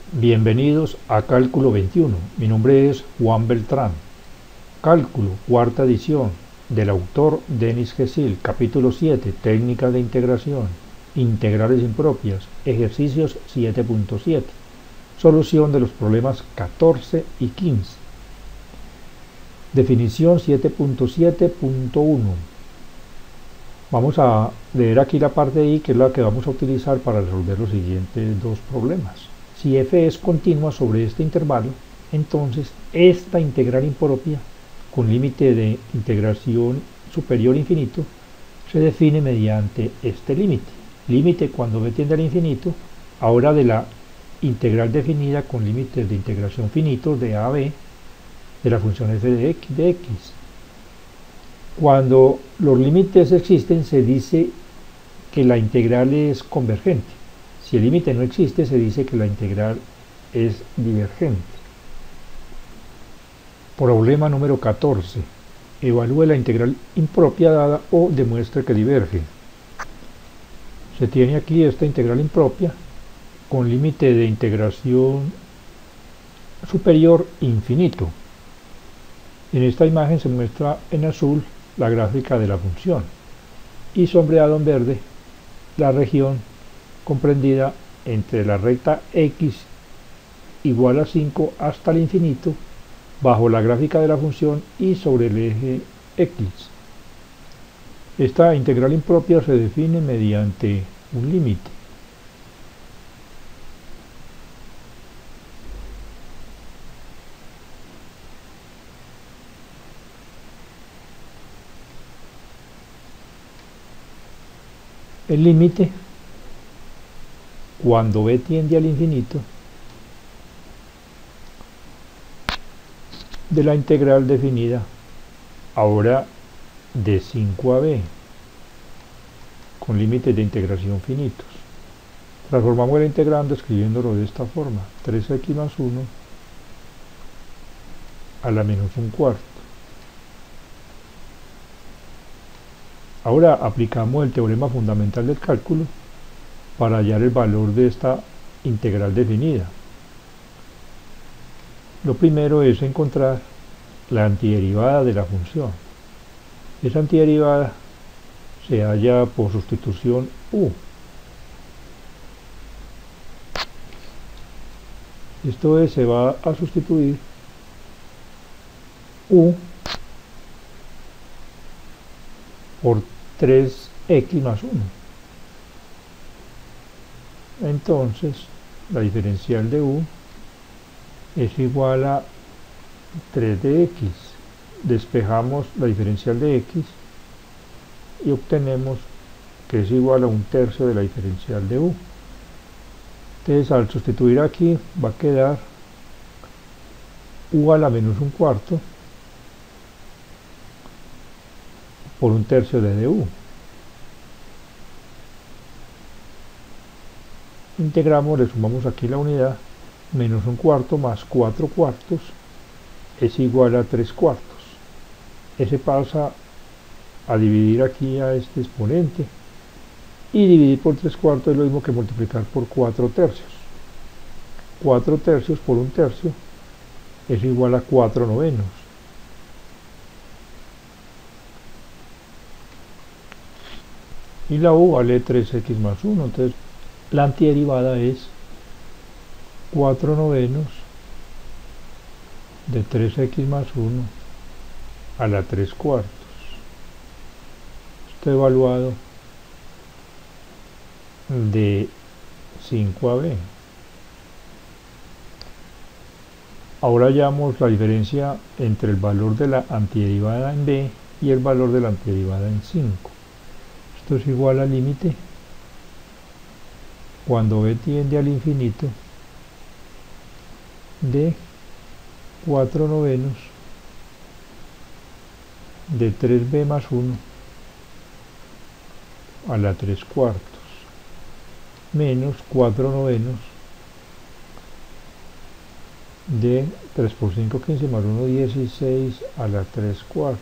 Bienvenidos a Cálculo 21. Mi nombre es Juan Beltrán. Cálculo, cuarta edición, del autor Denis Gesil, capítulo 7, técnica de integración, integrales impropias, ejercicios 7.7, solución de los problemas 14 y 15. Definición 7.7.1. Vamos a leer aquí la parte I, que es la que vamos a utilizar para resolver los siguientes dos problemas. Si f es continua sobre este intervalo, entonces esta integral impropia con límite de integración superior a infinito se define mediante este límite. Límite cuando b tiende al infinito, ahora de la integral definida con límites de integración finitos de a a b de la función f de x. Cuando los límites existen, se dice que la integral es convergente. Si el límite no existe, se dice que la integral es divergente. Problema número 14. Evalúe la integral impropia dada o demuestre que diverge. Se tiene aquí esta integral impropia con límite de integración superior infinito. En esta imagen se muestra en azul la gráfica de la función y sombreado en verde la región comprendida entre la recta x igual a 5 hasta el infinito bajo la gráfica de la función y sobre el eje x. Esta integral impropia se define mediante un límite. El límite, cuando b tiende al infinito, de la integral definida ahora de 5 a b, con límites de integración finitos. Transformamos el integrando escribiéndolo de esta forma: 3x más 1 a la menos un cuarto. Ahora aplicamos el teorema fundamental del cálculo para hallar el valor de esta integral definida. Lo primero es encontrar la antiderivada de la función. Esa antiderivada se halla por sustitución u. Esto es, se va a sustituir u por 3x más 1. Entonces, la diferencial de u es igual a 3 de x. Despejamos la diferencial de x y obtenemos que es igual a un tercio de la diferencial de u. Entonces, al sustituir aquí, va a quedar u a la menos un cuarto por un tercio de du. Integramos, le sumamos aquí la unidad, menos un cuarto más 4 cuartos es igual a 3 cuartos. Ese pasa a dividir aquí a este exponente, y dividir por 3 cuartos es lo mismo que multiplicar por 4 tercios. 4 tercios por un tercio es igual a 4 novenos. Y la u vale 3x más 1, entonces la antiderivada es 4 novenos de 3x más 1 a la 3 cuartos. Esto evaluado de 5 a b. Ahora hallamos la diferencia entre el valor de la antiderivada en b y el valor de la antiderivada en 5. Esto es igual al límite cuando b tiende al infinito de 4 novenos de 3b más 1 a la 3 cuartos menos 4 novenos de 3 por 5, 15 más 1, 16 a la 3 cuartos.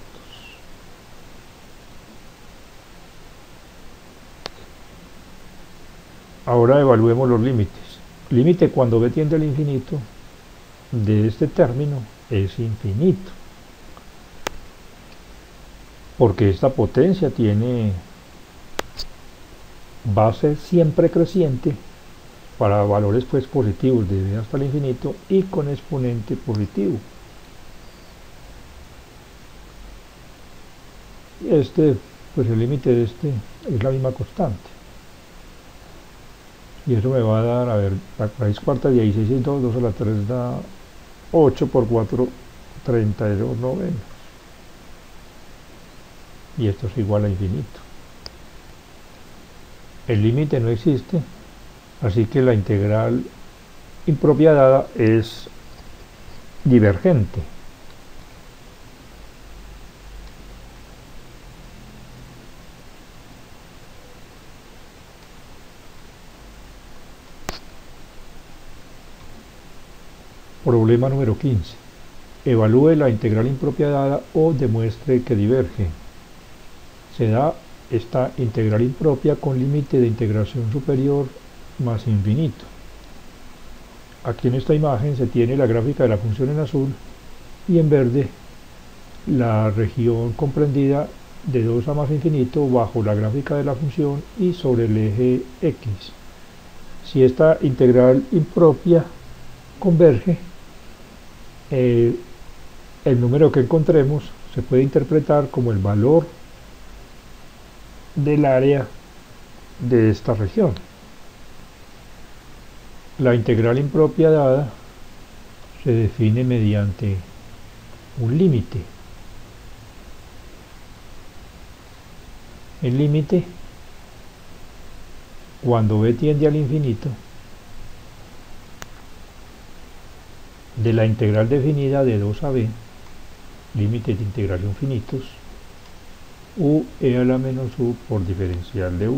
Ahora evaluemos los límites. límite cuando b tiende al infinito de este término es infinito, porque esta potencia va a ser siempre creciente para valores pues positivos de b hasta el infinito y con exponente positivo. Pues el límite de este es la misma constante. Y eso me va a dar, a ver, la raíz cuarta de 16 y 2, 2 a la 3 da 8 por 4, 32 novenos. Y esto es igual a infinito. El límite no existe, así que la integral impropia dada es divergente. Problema número 15. Evalúe la integral impropia dada o demuestre que diverge. Se da esta integral impropia con límite de integración superior más infinito. Aquí en esta imagen se tiene la gráfica de la función en azul y en verde la región comprendida de 2 a más infinito bajo la gráfica de la función y sobre el eje x. Si esta integral impropia converge, el número que encontremos se puede interpretar como el valor del área de esta región. La integral impropia dada se define mediante un límite. El límite, cuando b tiende al infinito, de la integral definida de 2 a b, límites de integración finitos, u e a la menos u por diferencial de u.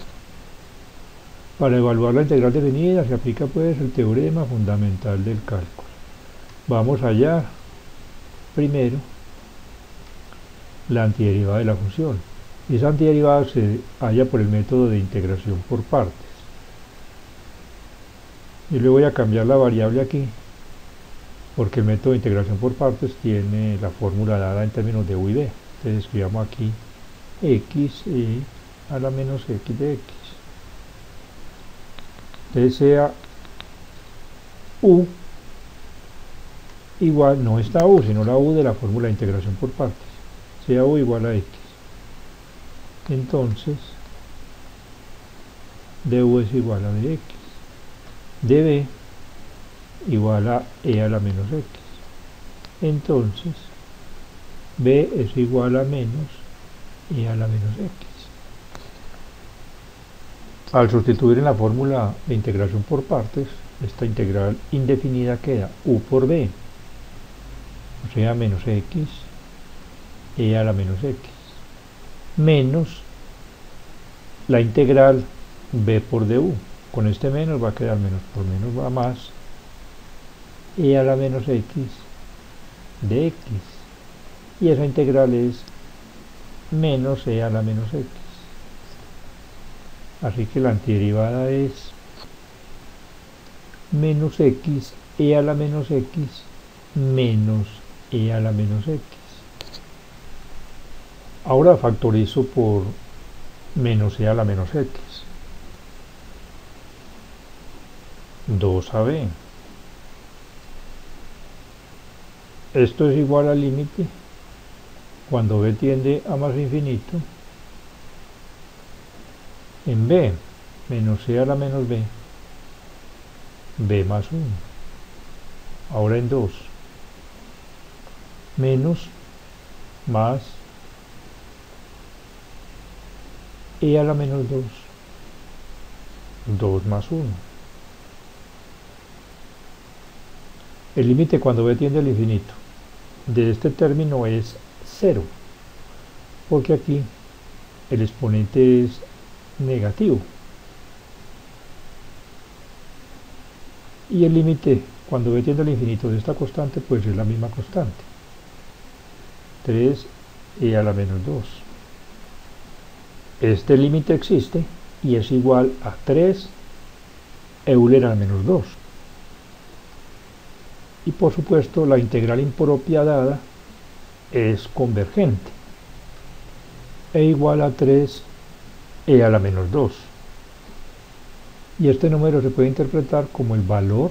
Para evaluar la integral definida se aplica pues el teorema fundamental del cálculo. Vamos a hallar primero la antiderivada de la función. Esa antiderivada se halla por el método de integración por partes. Yo le voy a cambiar la variable aquí, porque el método de integración por partes tiene la fórmula dada en términos de u y b. Entonces escribamos aquí x e a la menos x de x. Entonces sea u igual, no esta u, sino la u de la fórmula de integración por partes, sea u igual a x. Entonces du es igual a dx, db igual a e a la menos x. Entonces b es igual a menos e a la menos x. Al sustituir en la fórmula de integración por partes, esta integral indefinida queda u por b, o sea menos x e a la menos x, menos la integral b por du. Con este menos va a quedar menos por menos va más e a la menos x de x, y esa integral es menos e a la menos x. Así que la antiderivada es menos x e a la menos x menos e a la menos x. Ahora factorizo por menos e a la menos x. 2ab. Esto es igual al límite cuando b tiende a más infinito en b, menos e a la menos b, b más 1. Ahora en 2, menos más e a la menos 2, 2 más 1. El límite cuando b tiende al infinito de este término es 0, porque aquí el exponente es negativo. Y el límite cuando b tiende al infinito de esta constante pues es la misma constante, 3 e a la menos 2. Este límite existe y es igual a 3 Euler a menos 2. Y por supuesto la integral impropia dada es convergente. E igual a 3 e a la menos 2. Y este número se puede interpretar como el valor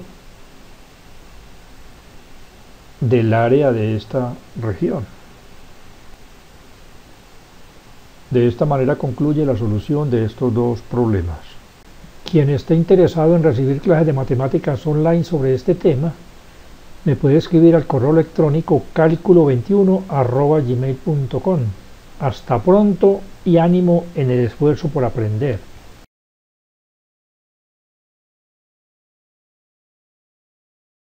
del área de esta región. De esta manera concluye la solución de estos dos problemas. Quien esté interesado en recibir clases de matemáticas online sobre este tema, me puede escribir al correo electrónico calculo21@gmail.com. Hasta pronto y ánimo en el esfuerzo por aprender.